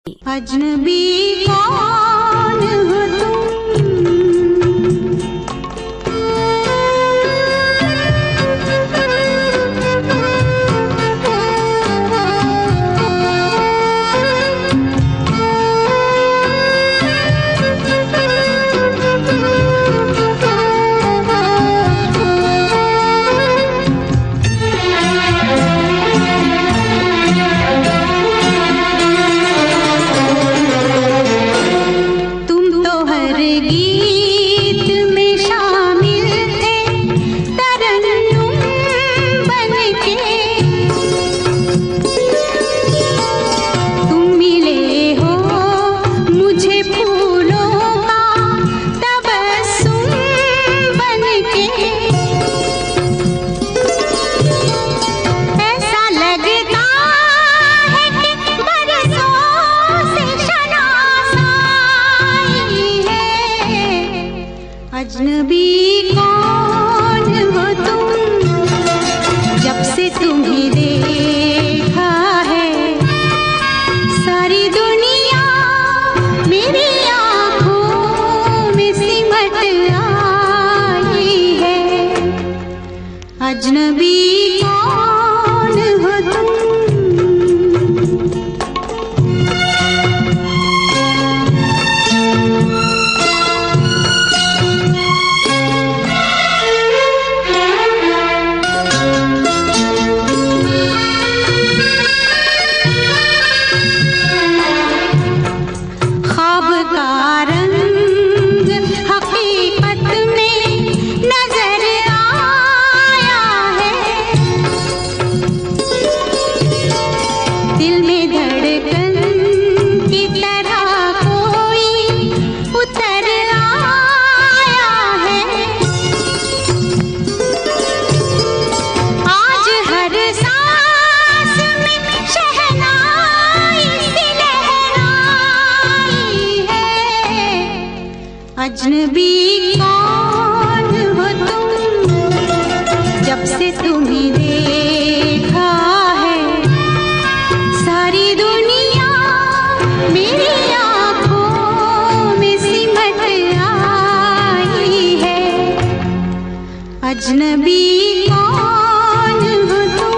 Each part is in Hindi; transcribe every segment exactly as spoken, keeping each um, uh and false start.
अजनबी कौन हो तुम, अजनबी कौन हो तुम, जब से तुम्हें देखा है सारी दुनिया मेरी आँखों में सिमट आई है। अजनबी कौन हो तुम, अजनबी कौन हो तुम, जब से तुम्हें देखा है सारी दुनिया मेरी आँखों में सिमट आई है। अजनबी कौन हो तुम,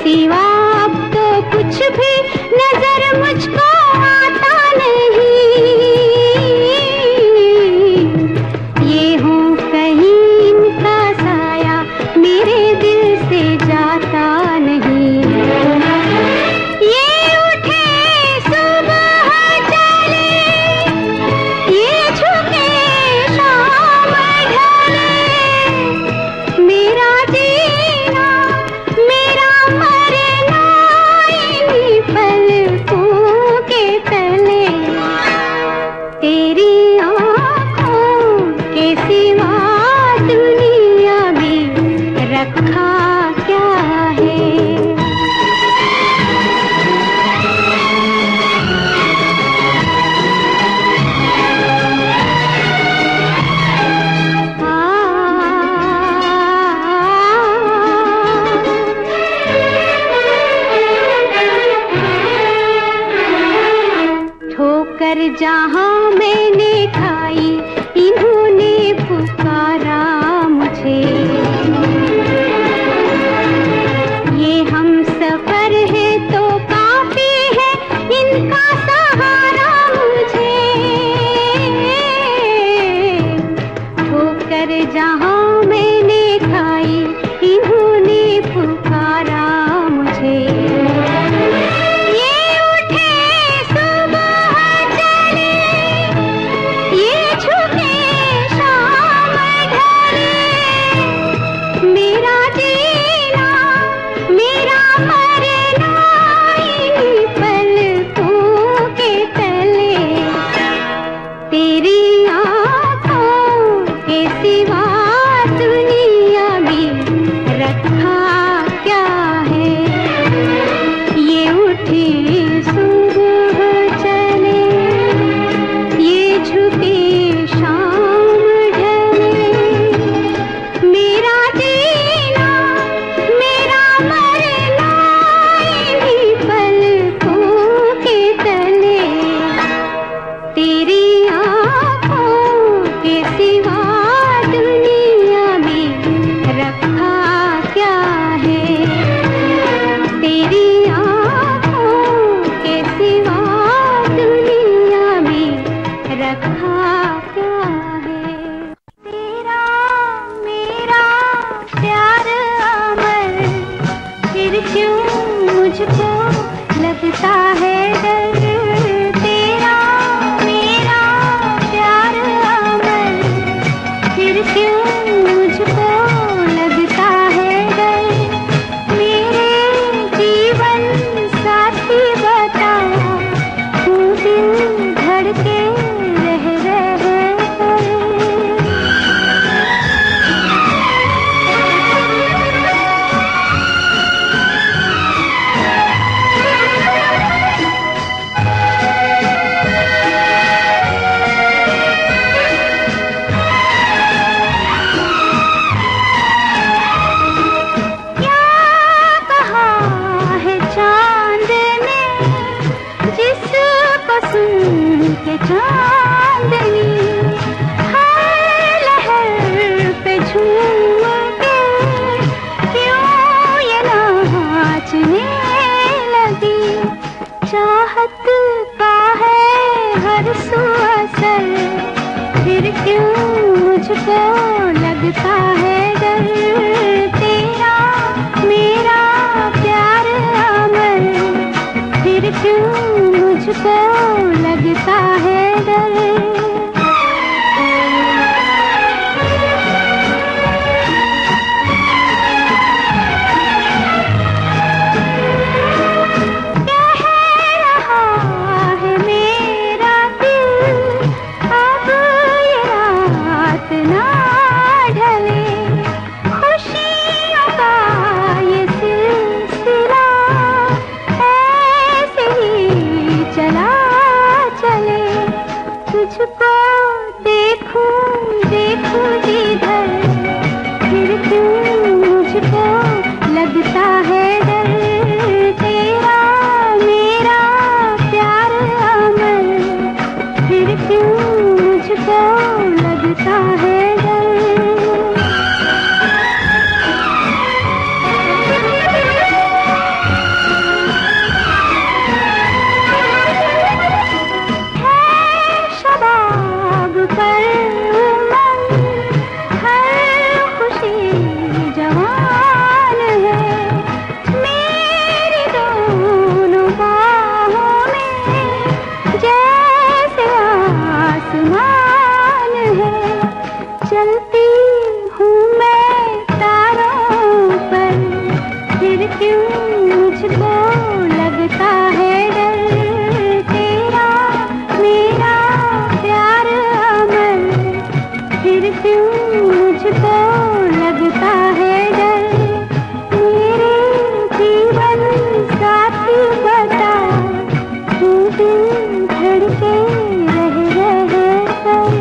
सिवा अब तो कुछ भी नजर मुझको आता नहीं। ये हूँ कहीं इनका साया मेरे दिल से जाता नहीं। ये उठे सुबह चले, ये झुके शाम ढले, मेरा जीना मेरा मरना इन्हीं पलकों के तले। तेरी आँखों के सिवा दुनिया में रखा क्या है। ठोकर जहाँ मैंने खाई इन्होंने पुकारा मुझे। ये हम सफर है तो काफी है इनका सहारा मुझे। ठोकर जहाँ मैंने खाई इन्होंने पुकारा मुझे। ये उठे सुबह चले, ये झुके शाम ढले, मेरा जीना मेरा मरना इन्हीं पलकों के तले। तेरी आँखों के सिवा दुनिया में रखा क्या है। ये उठे सुबह चले, ये झुके शाम ढले, मेरा जीना मेरा मरना इन्हीं पलकों के तले। तेरी आँखों के सिवा दुनिया में रखा क्या है। तेरी आँखों के सिवा दुनिया में रखा क्या है। तेरा मेरा प्यार अमर, फिर क्यों मुझको लगता है डर। तेरा मेरा प्यार अमर, फिर क्यों मुझको लगता है डर। मेरे जीवन साथी बता, तू दिल धड़के रह रह कर। क्या कहा है चांद ने, जिसको सुन के चांदनी हर लहर पे झूम के क्यों ये नाचने लगी। चाहत का है हर सू असर, फिर क्यों मुझको लगता है डर। तेरा मेरा प्यार अमर, फिर क्यों मुझको लगता है डर। कह रहा क्यों मुझको लगता है डर, तेरा मेरा प्यार अमर, फिर क्यों मुझको लगता है डर। मेरे जीवन साथी बता, क्यों दिल धड़के रह रह कर।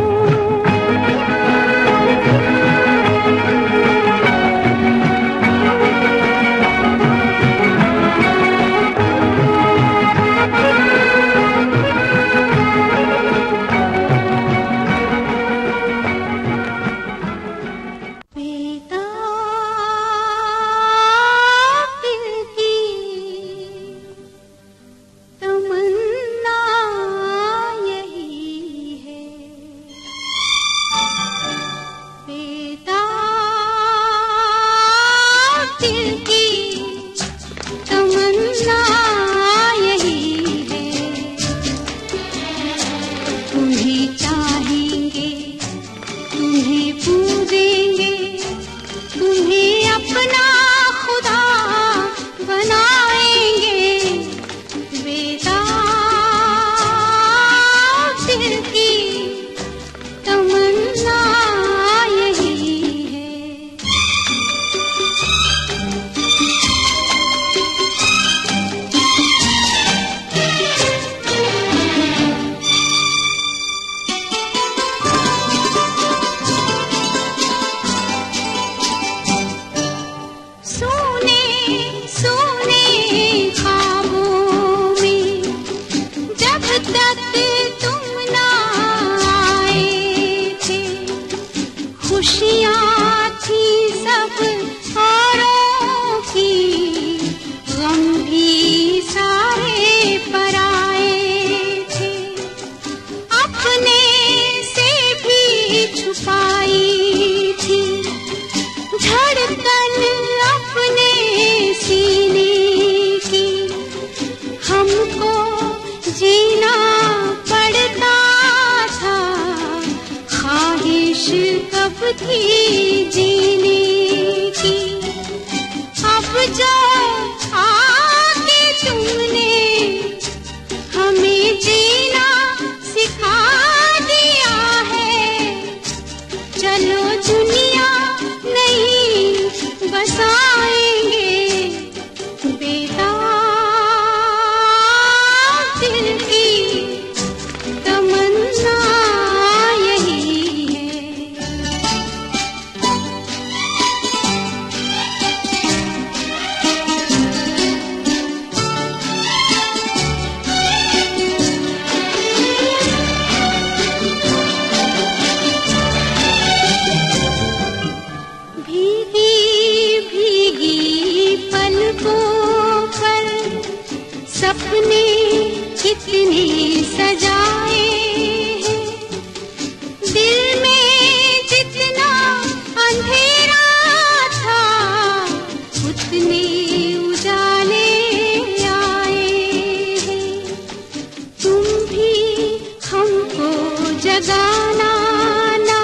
थी जीने की, अब जो आके तुमने हमें जीना सिखा दिया है। चलो दुनिया नहीं बसाएंगे, बेताब दिल की तमन्ना यही है। सपने कितने सजाए हैं, दिल में जितना अंधेरा था उतने उजाले आए हैं। तुम भी हमको जगाना ना,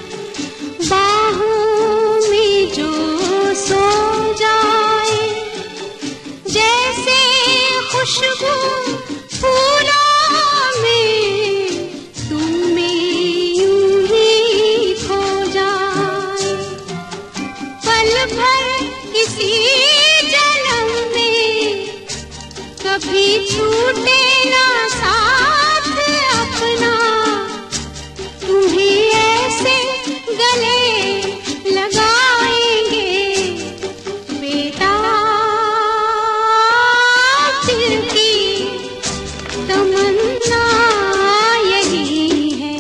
बाहों में जो सो जाए, जैसे खुशबू फूलों में तुम्हें यूं ही खो जाए। पल भर किसी जन्म में कभी छूटे ना साथ अपना, तुम्हें ऐसे गले लगाएंगे बेटा की तमन्ना यही है।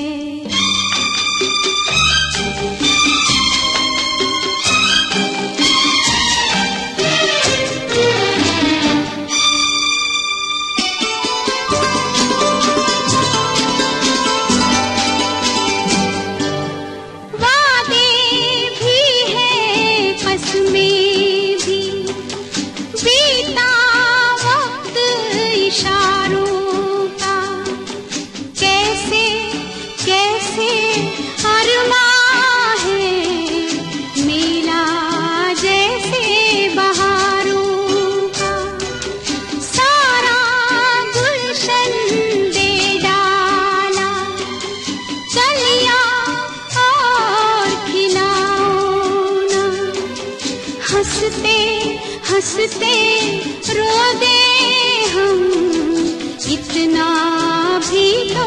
हंसते रो दे हम, इतना भी तो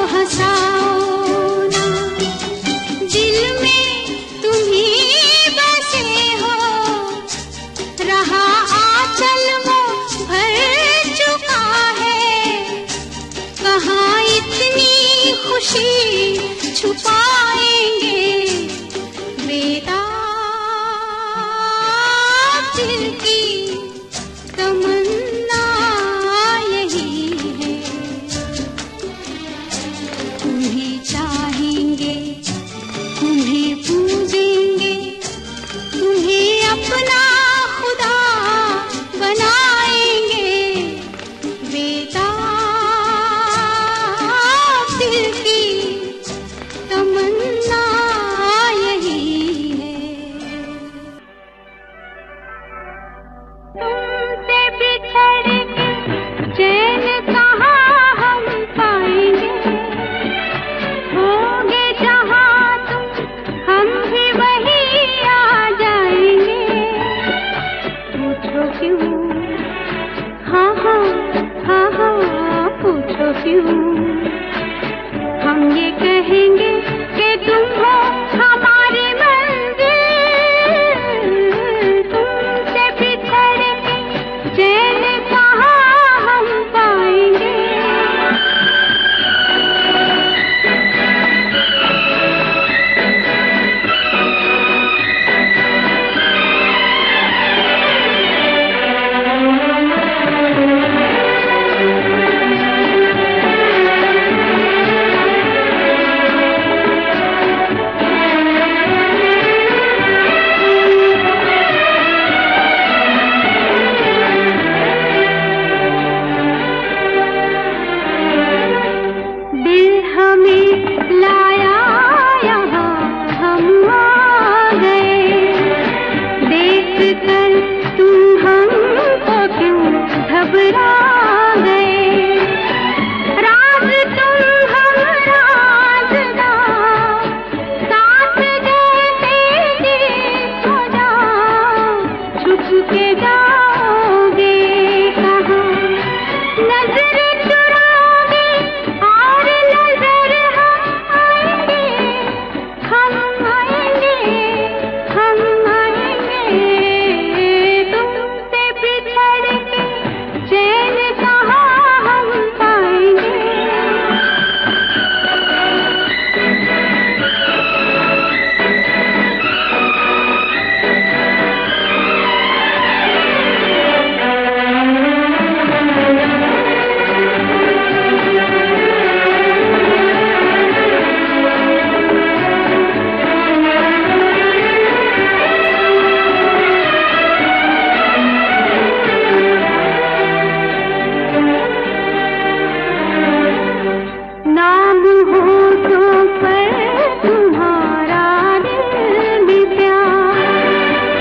हंसाओ ना। दिल में तुम ही बसे हो, रहा आंचल वो भर चुका है। कहाँ इतनी खुशी छुपाएंगे, बेताब दिल की तमन्ना यही है। तुम्हें चाहेंगे, तुम्हें पूजेंगे, तुम्हें अपना खुदा बनाएंगे। बेताब दिल की तमन्ना यही है। तुमसे बिछड़ के चैन कहाँ हम पाएंगे, होगे जहाँ तुम हम भी वहीं आ जाएंगे। पूछो क्यों, हाँ हाँ हाँ हाँ पूछो क्यों, हम ये कहेंगे कि तुम हो हमारी मंजिल। तुमसे बिछड़ के चैन कहाँ हम पाएंगे। दिल हमें लाया यहाँ हम आ गए, देख कर तुम हमको क्यों घबरा गए। राज तुम हम राज़दार, साथ जैसे जी हो जाओ, छुप के जाओगे कहाँ। नजर चुराओगे और नजर हम आएंगे, हम आएंगे, हम आएंगे। तुमसे बिछड़ के चैन कहाँ हम पाएंगे। नाम होठों पर तुम्हारा दिल भी प्यार,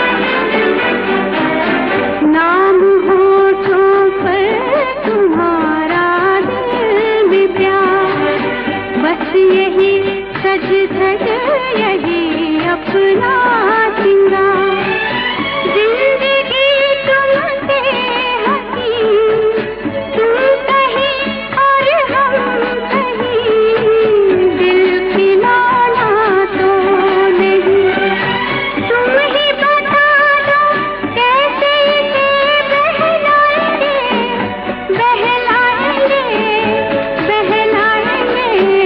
नाम होठों पर तुम्हारा दिल भी प्यार। बस यही सज धज यही अपना सिंगार। जिंदगी तुमसे हंसी, तुम कहीं और हम कहीं, दिल खिलाना तो नहीं। तुम ही बता दो कैसे इसे बहलाएंगे, बहलाएंगे, बहलाएंगे।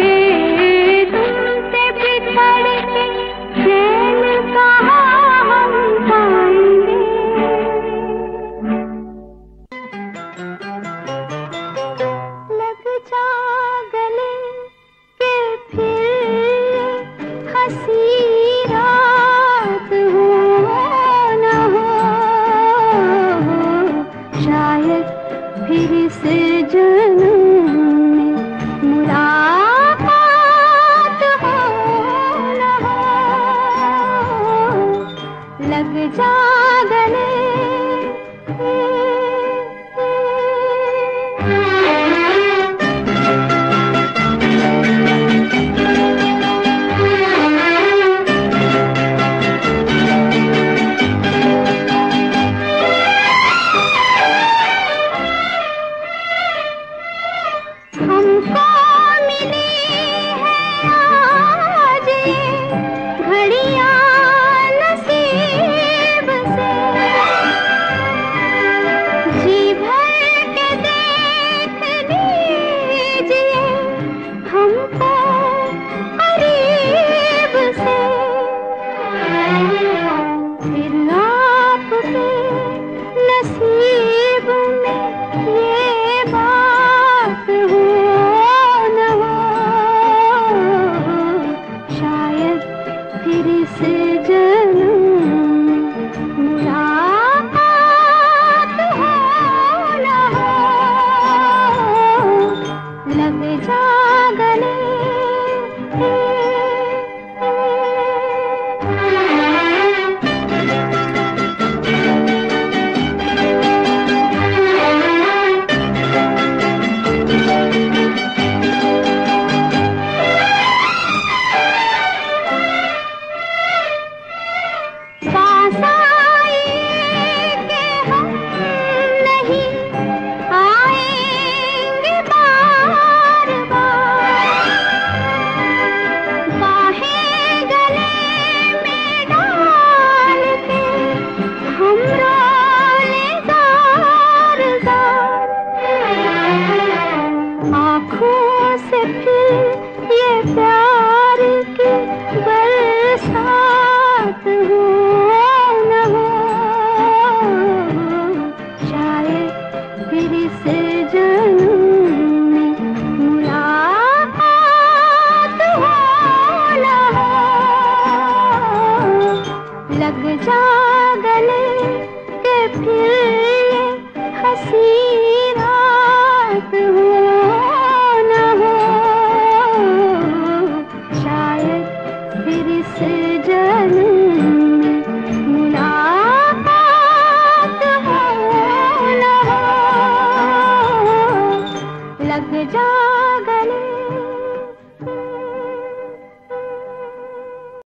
तुमसे बिछड़ के चैन कहाँ हम पाएंगे। लग जा गले के फिर हंसी रात हो न हो, शायद फिर से जन्म में मुलाकात हो न हो। लग जा गले दिल